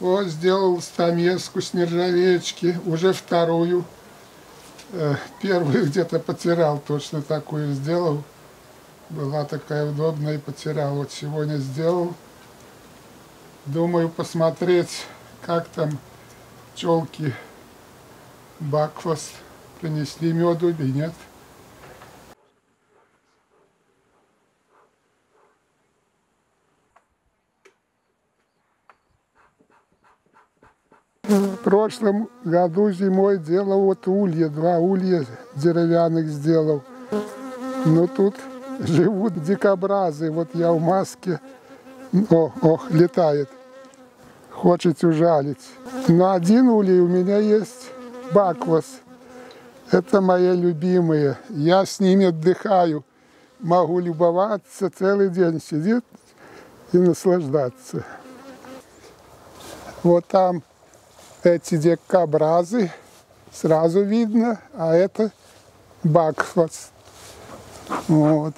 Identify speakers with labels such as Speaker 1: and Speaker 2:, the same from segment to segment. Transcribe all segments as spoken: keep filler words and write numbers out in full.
Speaker 1: Вот сделал стамеску с нержавеечки, уже вторую. Первую где-то потерял, точно такую сделал. Была такая удобная и потерял. Вот сегодня сделал. Думаю посмотреть, как там пчелки Бакфаст принесли меду или нет. В прошлом году зимой делал вот улья, два улья деревянных сделал. Но тут живут дикобразы, вот я в маске. О, ох, летает. Хочет ужалить. Но один улей у меня есть Бакфаст. Это мои любимые. Я с ними отдыхаю. Могу любоваться целый день, сидеть и наслаждаться. Вот там эти дикобразы, сразу видно, а это Бакфаст. Вот.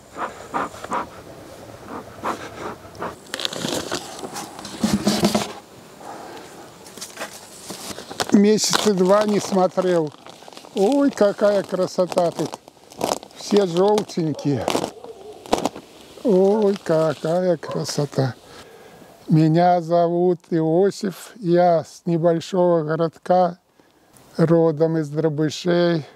Speaker 1: Месяца два не смотрел. Ой, какая красота тут. Все желтенькие. Ой, какая красота. Меня зовут Иосиф. Я с небольшого городка, родом из Дробышей.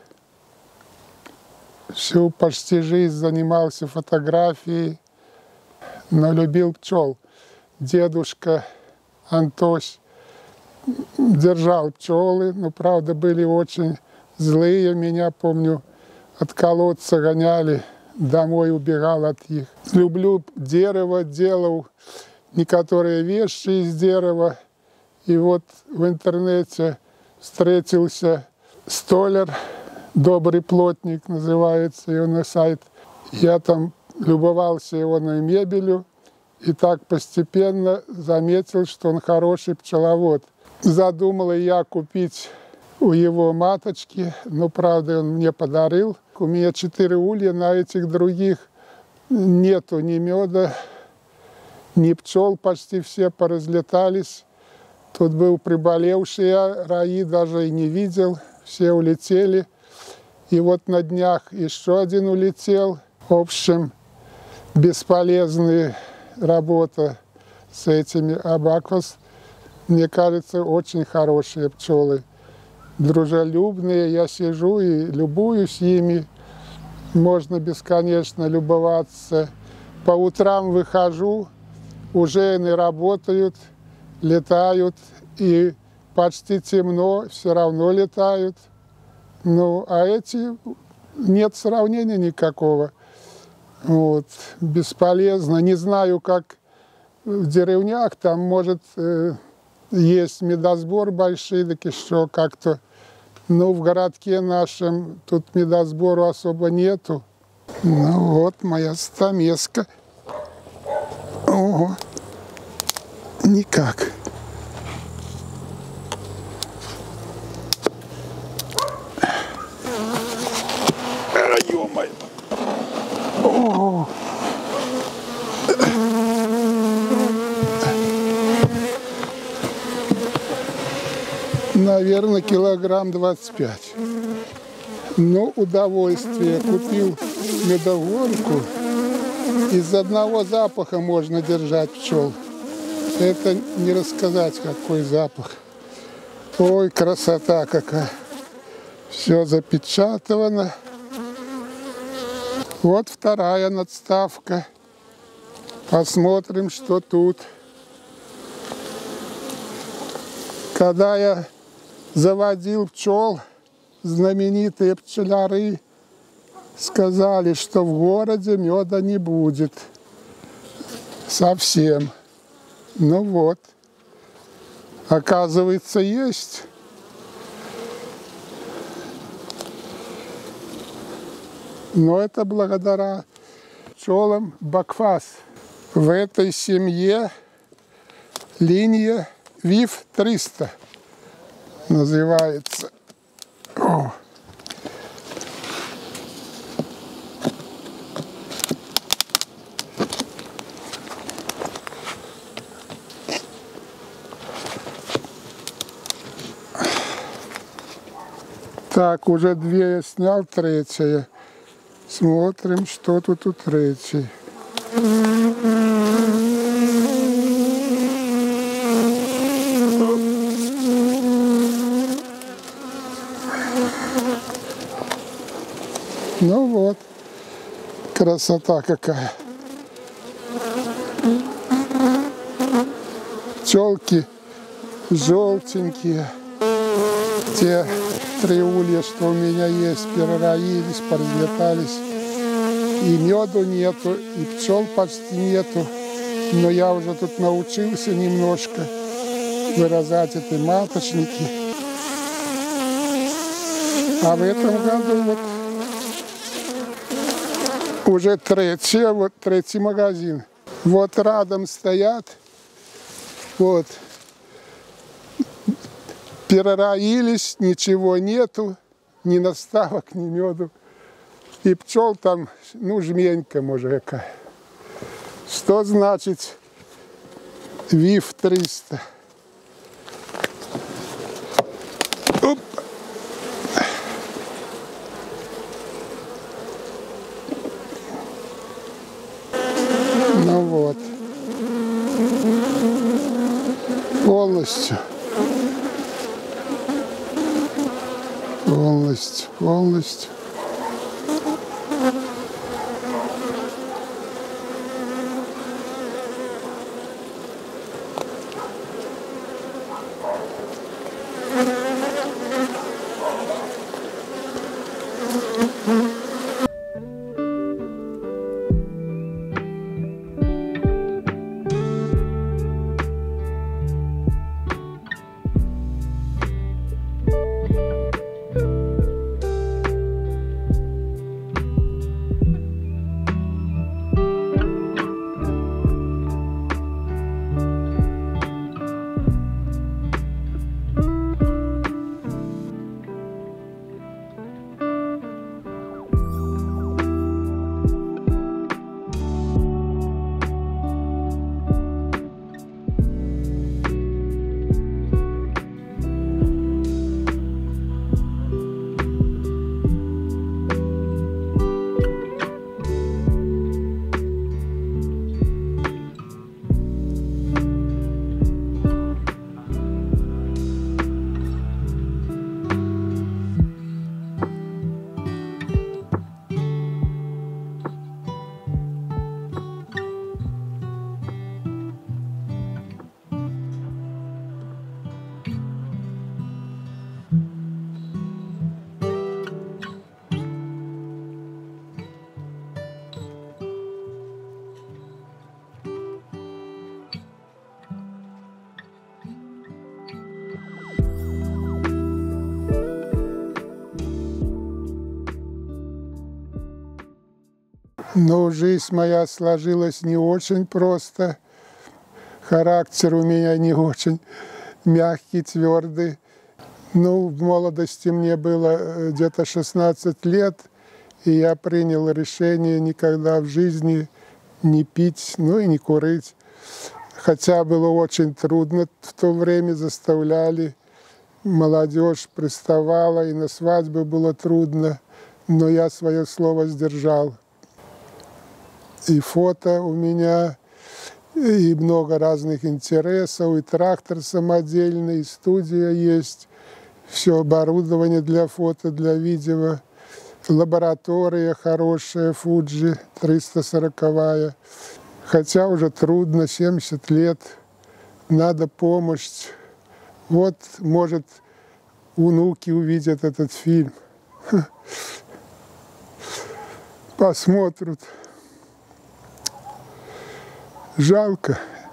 Speaker 1: Всю почти жизнь занимался фотографией, но любил пчел. Дедушка Антось держал пчелы, но, правда, были очень злые. Меня, помню, от колодца гоняли, домой убегал от них. Люблю дерево, делал некоторые вещи из дерева. И вот в интернете встретился столяр, «Добрый плотник» называется его сайт. Я там любовался его мебелью и так постепенно заметил, что он хороший пчеловод. Задумал я купить у его маточки, но, правда, он мне подарил. У меня четыре улья, на этих других нету ни меда, ни пчел, почти все поразлетались. Тут был приболевший, я раи даже и не видел, все улетели. И вот на днях еще один улетел. В общем, бесполезная работа с этими. А Бакфаст, мне кажется, очень хорошие пчелы. Дружелюбные. Я сижу и любуюсь ими. Можно бесконечно любоваться. По утрам выхожу, уже они работают, летают. И почти темно, все равно летают. Ну, а эти нет сравнения никакого. Вот, бесполезно. Не знаю, как в деревнях, там, может, э, есть медосбор большой, так еще как-то. Но в городке нашем тут медосбору особо нету. Ну вот моя стамеска. Ого, никак. Ё-моё. О. Наверное, килограмм двадцать пять. Но удовольствие. Купил медогонку. Из одного запаха можно держать пчел. Это не рассказать, какой запах. Ой, красота какая. Все запечатано. Вот вторая надставка. Посмотрим, что тут. Когда я заводил пчел, знаменитые пчеляры сказали, что в городе меда не будет совсем. Ну вот, оказывается, есть. Но это благодаря пчелам Бакфаст. В этой семье линия ВИФ триста называется. О. Так, уже две я снял, третья. Смотрим, что тут у третьей. Ну вот, красота какая. Пчелки желтенькие. Те три улья, что у меня есть, перероились, поразлетались. И меду нету, и пчел почти нету. Но я уже тут научился немножко вырезать эти маточники. А в этом году вот уже третий, вот третий магазин. Вот рядом стоят, вот, перероились, ничего нету, ни наставок, ни меду. И пчел там, ну, жменька, может, какая. Что значит ВИФ триста? Оп. Ну вот. Полностью. Полностью, полностью. Но жизнь моя сложилась не очень просто. Характер у меня не очень мягкий, твердый. Ну, в молодости мне было где-то шестнадцать лет, и я принял решение никогда в жизни не пить, ну и не курить. Хотя было очень трудно в то время, заставляли. Молодежь приставала, и на свадьбе было трудно, но я свое слово сдержал. И фото у меня, и много разных интересов, и трактор самодельный, и студия есть, все оборудование для фото, для видео, лаборатория хорошая, Fuji триста сороковая. Хотя уже трудно, семьдесят лет, надо помощь. Вот, может, внуки увидят этот фильм, посмотрят. Жалко.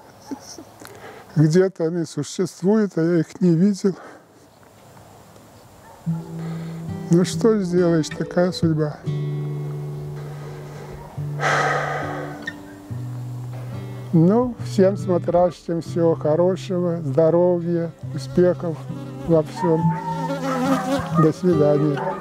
Speaker 1: Где-то они существуют, а я их не видел. Ну что сделаешь, такая судьба. Ну, всем смотрящим всего хорошего, здоровья, успехов во всем. До свидания.